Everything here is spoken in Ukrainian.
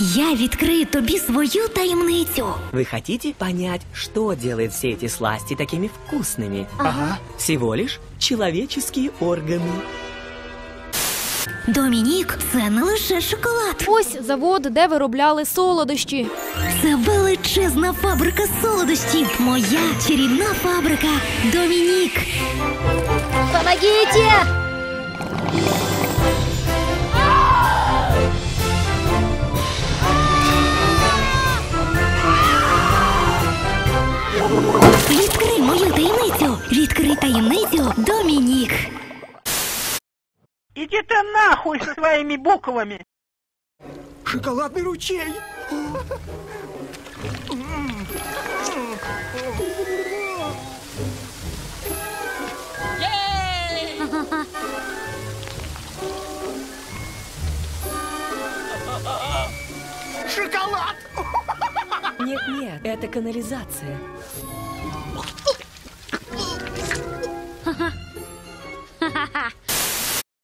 Я відкрию тобі свою таємницю. Вы хотите понять, что делает все эти сласти такими вкусными? Ага. Всего лишь человеческие органы. Домінік – це не лише шоколад. Ось завод, де виробляли солодощі. Це величезна фабрика солодощів. Моя чарівна фабрика Домінік. Помогите! Відкрий мою таємницю. Відкрий таємницю Домінік. Иди ты нахуй со своими буквами! Шоколадный ручей! Шоколад! Нет-нет, это канализация. Ха-ха.